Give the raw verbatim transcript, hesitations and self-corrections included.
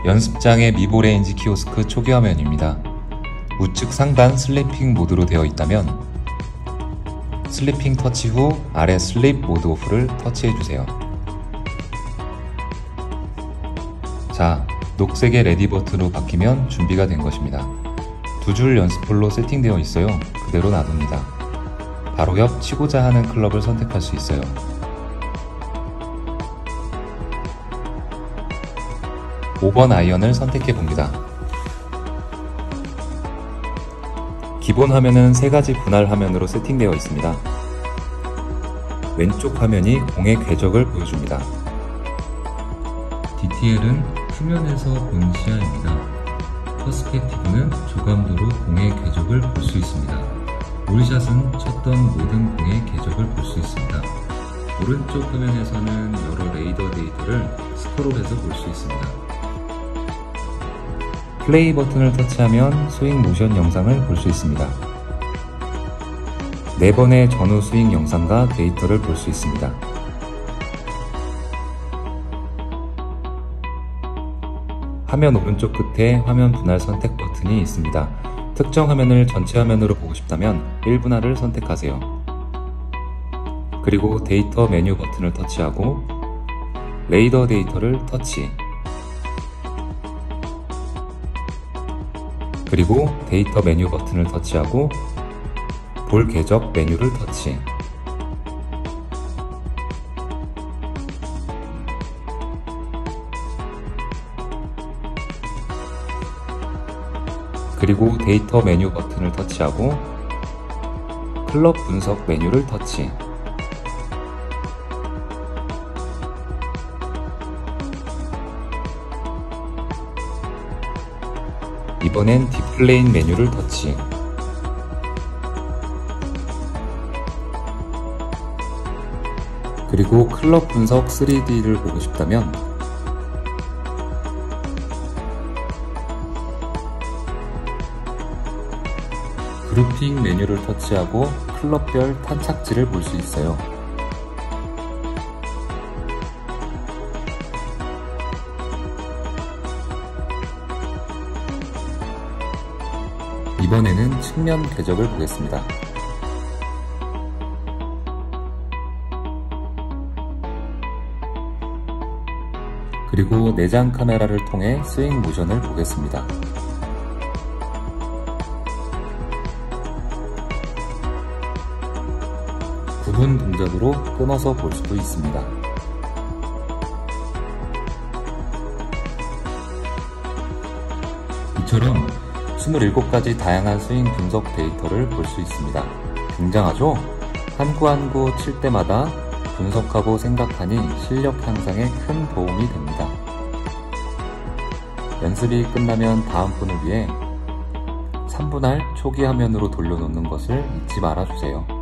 연습장의 미보레인지 키오스크 초기 화면입니다. 우측 상단 슬리핑 모드로 되어 있다면 슬리핑 터치 후 아래 슬립 모드 오프를 터치해주세요. 자, 녹색의 레디 버튼으로 바뀌면 준비가 된 것입니다. 두 줄 연습홀로 세팅되어 있어요. 그대로 놔둡니다. 바로 옆 치고자 하는 클럽을 선택할 수 있어요. 오 번 아이언을 선택해 봅니다. 기본 화면은 세 가지 분할 화면으로 세팅되어 있습니다. 왼쪽 화면이 공의 궤적을 보여줍니다. 디티엘은 후면에서 본 시야입니다. 퍼스펙티브는 조감도로 공의 궤적을 볼 수 있습니다. 올샷은 쳤던 모든 공의 궤적을 볼 수 있습니다. 오른쪽 화면에서는 여러 레이더 데이터를 스크롤해서 볼 수 있습니다. 플레이 버튼을 터치하면 스윙 모션 영상을 볼 수 있습니다. 네 번의 전후 스윙 영상과 데이터를 볼 수 있습니다. 화면 오른쪽 끝에 화면 분할 선택 버튼이 있습니다. 특정 화면을 전체 화면으로 보고 싶다면 일 분할을 선택하세요. 그리고 데이터 메뉴 버튼을 터치하고 레이더 데이터를 터치, 그리고 데이터 메뉴 버튼을 터치하고 볼 궤적 메뉴를 터치, 그리고 데이터 메뉴 버튼을 터치하고 클럽 분석 메뉴를 터치, 이번엔 디플레인 메뉴를 터치, 그리고 클럽 분석 쓰리 디를 보고 싶다면 그룹핑 메뉴를 터치하고 클럽별 탄착지를 볼 수 있어요. 이번에는 측면 궤적을 보겠습니다. 그리고 내장 카메라를 통해 스윙 모션을 보겠습니다. 구분 동작으로 끊어서 볼 수도 있습니다. 이처럼 이십칠 가지 다양한 스윙 분석 데이터를 볼 수 있습니다. 굉장하죠? 한 구 한 구 칠 때마다 분석하고 생각하니 실력 향상에 큰 도움이 됩니다. 연습이 끝나면 다음 분을 위해 삼 분할 초기 화면으로 돌려놓는 것을 잊지 말아주세요.